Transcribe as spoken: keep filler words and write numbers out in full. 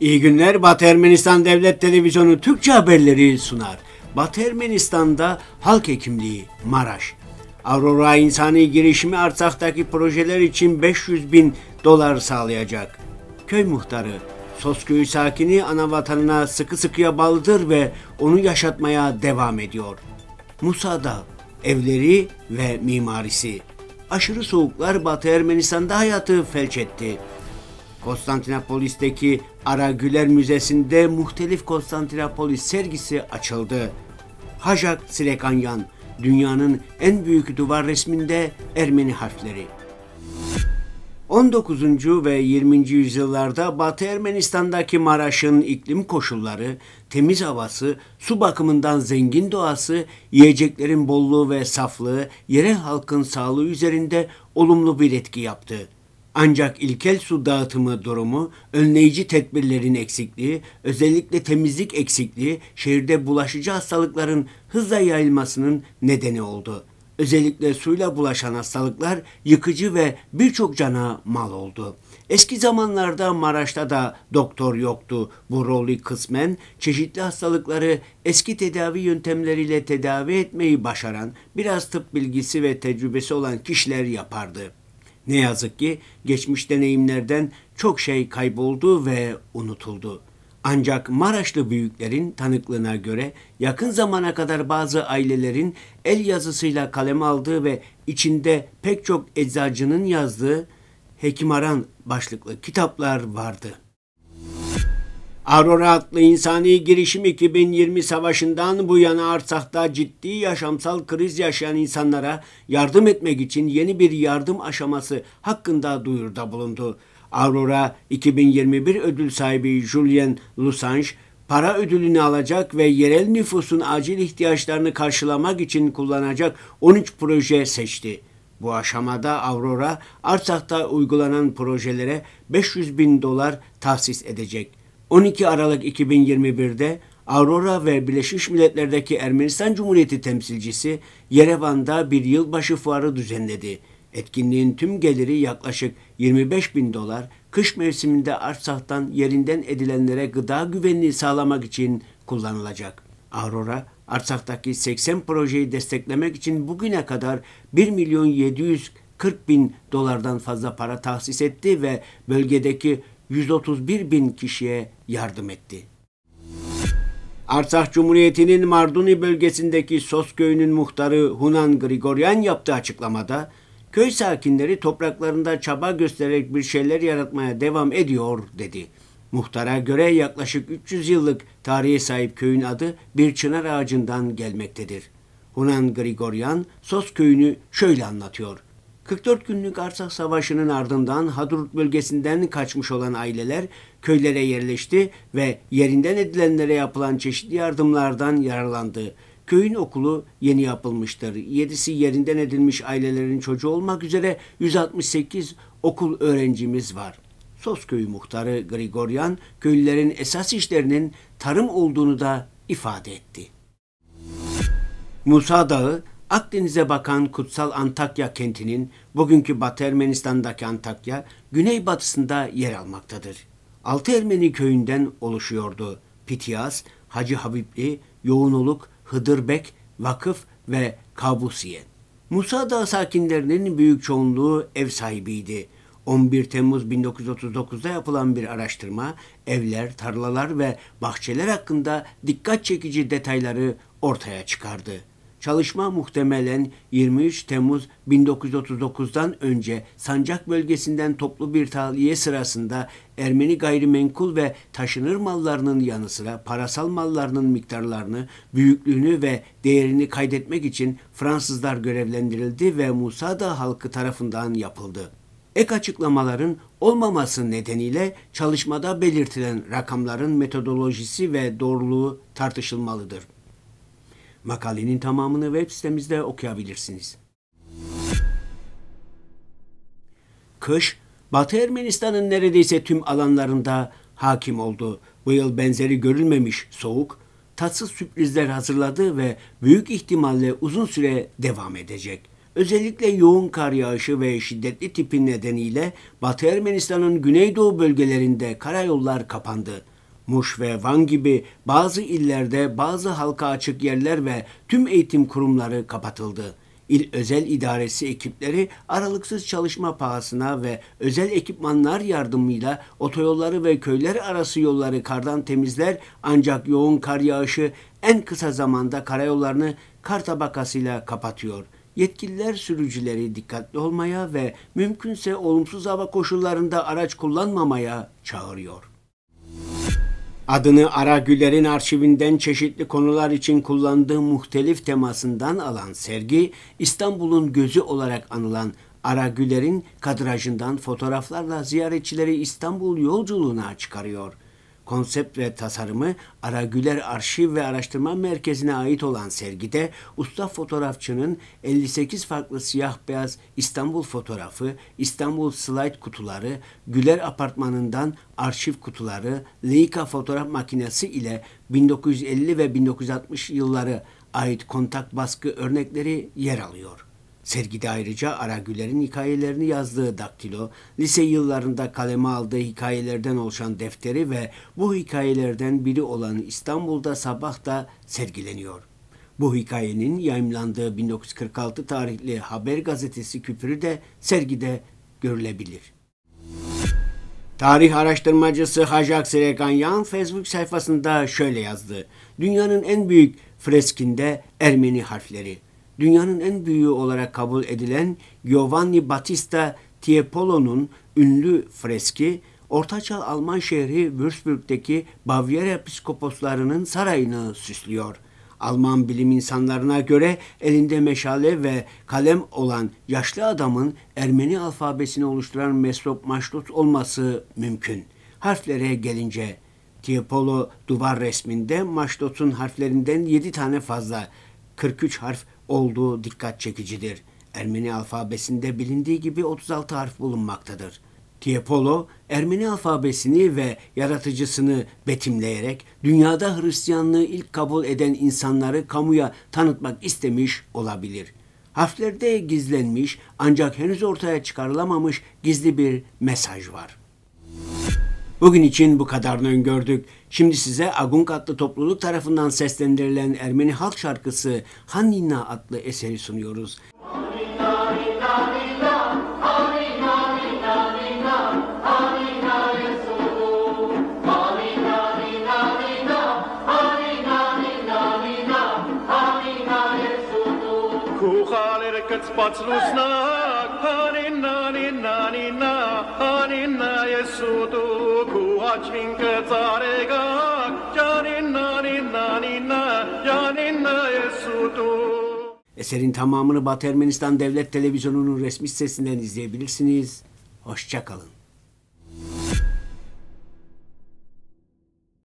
İyi günler. Batı Ermenistan Devlet Televizyonu Türkçe haberleri sunar. Batı Ermenistan'da halk hekimliği, Maraş. Aurora İnsani Girişimi Artsak'taki projeler için beş yüz bin dolar sağlayacak. Köy muhtarı, Sosköy'ü sakini ana vatanına sıkı sıkıya bağlıdır ve onu yaşatmaya devam ediyor. Musa Dağı, evleri ve mimarisi. Aşırı soğuklar Batı Ermenistan'da hayatı felç etti. Konstantinopolis'teki Ara Güler Müzesi'nde muhtelif Konstantinopolis sergisi açıldı. Hajak Sirekanyan, dünyanın en büyük duvar resminde Ermeni harfleri. on dokuzuncu ve yirminci yüzyıllarda Batı Ermenistan'daki Maraş'ın iklim koşulları, temiz havası, su bakımından zengin doğası, yiyeceklerin bolluğu ve saflığı yerel halkın sağlığı üzerinde olumlu bir etki yaptı. Ancak ilkel su dağıtımı durumu, önleyici tedbirlerin eksikliği, özellikle temizlik eksikliği şehirde bulaşıcı hastalıkların hızla yayılmasının nedeni oldu. Özellikle suyla bulaşan hastalıklar yıkıcı ve birçok cana mal oldu. Eski zamanlarda Maraş'ta da doktor yoktu. Bu rolü kısmen çeşitli hastalıkları eski tedavi yöntemleriyle tedavi etmeyi başaran, biraz tıp bilgisi ve tecrübesi olan kişiler yapardı. Ne yazık ki geçmiş deneyimlerden çok şey kayboldu ve unutuldu. Ancak Maraşlı büyüklerin tanıklığına göre yakın zamana kadar bazı ailelerin el yazısıyla kaleme aldığı ve içinde pek çok eczacının yazdığı Hekimaran başlıklı kitaplar vardı. Aurora adlı insani girişim iki bin yirmi savaşından bu yana Artsak'ta ciddi yaşamsal kriz yaşayan insanlara yardım etmek için yeni bir yardım aşaması hakkında duyuruda bulundu. Aurora iki bin yirmi bir ödül sahibi Julien Lusange para ödülünü alacak ve yerel nüfusun acil ihtiyaçlarını karşılamak için kullanacak on üç proje seçti. Bu aşamada Aurora Artsak'ta uygulanan projelere beş yüz bin dolar tahsis edecek. on iki Aralık iki bin yirmi bir'de Aurora ve Birleşmiş Milletler'deki Ermenistan Cumhuriyeti temsilcisi Yerevan'da bir yılbaşı fuarı düzenledi. Etkinliğin tüm geliri yaklaşık yirmi beş bin dolar, kış mevsiminde Artsak'tan yerinden edilenlere gıda güvenliği sağlamak için kullanılacak. Aurora, Artsak'taki seksen projeyi desteklemek için bugüne kadar bir milyon yedi yüz kırk bin dolardan fazla para tahsis etti ve bölgedeki yüz otuz bir bin kişiye yardım etti. Artsakh Cumhuriyeti'nin Marduni bölgesindeki Sos köyünün muhtarı Hunan Grigoryan yaptığı açıklamada, köy sakinleri topraklarında çaba göstererek bir şeyler yaratmaya devam ediyor dedi. Muhtara göre yaklaşık üç yüz yıllık tarihe sahip köyün adı bir çınar ağacından gelmektedir. Hunan Grigoryan Sos köyünü şöyle anlatıyor. kırk dört günlük Artsakh Savaşı'nın ardından Hadrut bölgesinden kaçmış olan aileler köylere yerleşti ve yerinden edilenlere yapılan çeşitli yardımlardan yararlandı. Köyün okulu yeni yapılmıştır. Yedisi yerinden edilmiş ailelerin çocuğu olmak üzere yüz altmış sekiz okul öğrencimiz var. Sos köyü muhtarı Grigoryan, köylülerin esas işlerinin tarım olduğunu da ifade etti. Musa Dağı, Akdeniz'e bakan Kutsal Antakya kentinin, bugünkü Batı Ermenistan'daki Antakya, güneybatısında yer almaktadır. Altı Ermeni köyünden oluşuyordu. Pitiyas, Hacı Habibli, Yoğunoluk, Hıdırbek, Vakıf ve Kabusiye. Musa Dağı sakinlerinin büyük çoğunluğu ev sahibiydi. on bir Temmuz bin dokuz yüz otuz dokuz'da yapılan bir araştırma, evler, tarlalar ve bahçeler hakkında dikkat çekici detayları ortaya çıkardı. Çalışma muhtemelen yirmi üç Temmuz bin dokuz yüz otuz dokuz'dan önce Sancak bölgesinden toplu bir tahliye sırasında Ermeni gayrimenkul ve taşınır mallarının yanı sıra parasal mallarının miktarlarını, büyüklüğünü ve değerini kaydetmek için Fransızlar görevlendirildi ve Musa Dağı halkı tarafından yapıldı. Ek açıklamaların olmaması nedeniyle çalışmada belirtilen rakamların metodolojisi ve doğruluğu tartışılmalıdır. Makalenin tamamını web sitemizde okuyabilirsiniz. Kış, Batı Ermenistan'ın neredeyse tüm alanlarında hakim oldu. Bu yıl benzeri görülmemiş soğuk, tatsız sürprizler hazırladı ve büyük ihtimalle uzun süre devam edecek. Özellikle yoğun kar yağışı ve şiddetli tipi nedeniyle Batı Ermenistan'ın güneydoğu bölgelerinde karayollar kapandı. Muş ve Van gibi bazı illerde bazı halka açık yerler ve tüm eğitim kurumları kapatıldı. İl özel idaresi ekipleri aralıksız çalışma pahasına ve özel ekipmanlar yardımıyla otoyolları ve köyler arası yolları kardan temizler, ancak yoğun kar yağışı en kısa zamanda karayollarını kar tabakasıyla kapatıyor. Yetkililer sürücüleri dikkatli olmaya ve mümkünse olumsuz hava koşullarında araç kullanmamaya çağırıyor. Adını Ara Güler'in arşivinden çeşitli konular için kullandığı muhtelif temasından alan sergi, İstanbul'un gözü olarak anılan Ara Güler'in kadrajından fotoğraflarla ziyaretçileri İstanbul yolculuğuna çıkarıyor. Konsept ve tasarımı Ara Güler Arşiv ve Araştırma Merkezi'ne ait olan sergide usta fotoğrafçının elli sekiz farklı siyah beyaz İstanbul fotoğrafı, İstanbul slide kutuları, Güler Apartmanı'ndan arşiv kutuları, Leica fotoğraf makinesi ile bin dokuz yüz elli ve bin dokuz yüz altmış yılları ait kontak baskı örnekleri yer alıyor. Sergide ayrıca Ara Güler'in hikayelerini yazdığı daktilo, lise yıllarında kaleme aldığı hikayelerden oluşan defteri ve bu hikayelerden biri olan İstanbul'da Sabah da sergileniyor. Bu hikayenin yayımlandığı bin dokuz yüz kırk altı tarihli Haber Gazetesi küpürü de sergide görülebilir. Tarih araştırmacısı Hajak Srekanyan Facebook sayfasında şöyle yazdı: Dünyanın en büyük freskinde Ermeni harfleri. Dünyanın en büyüğü olarak kabul edilen Giovanni Battista Tiepolo'nun ünlü freski, Ortaçağ Alman şehri Würzburg'deki Bavyera Piskoposlarının sarayını süslüyor. Alman bilim insanlarına göre elinde meşale ve kalem olan yaşlı adamın Ermeni alfabesini oluşturan Mesrop Maşrut olması mümkün. Harflere gelince, Tiepolo duvar resminde Maşrut'un harflerinden yedi tane fazla, kırk üç harf olduğu dikkat çekicidir. Ermeni alfabesinde bilindiği gibi otuz altı harf bulunmaktadır. Tiepolo, Ermeni alfabesini ve yaratıcısını betimleyerek dünyada Hristiyanlığı ilk kabul eden insanları kamuya tanıtmak istemiş olabilir. Harflerde gizlenmiş ancak henüz ortaya çıkarılamamış gizli bir mesaj var. Bugün için bu kadarını öngördük. Şimdi size Agung adlı topluluk tarafından seslendirilen Ermeni halk şarkısı Hanina adlı eseri sunuyoruz. Eserin tamamını Batı Ermenistan Devlet Televizyonu'nun resmi sitesinden izleyebilirsiniz. Hoşça kalın.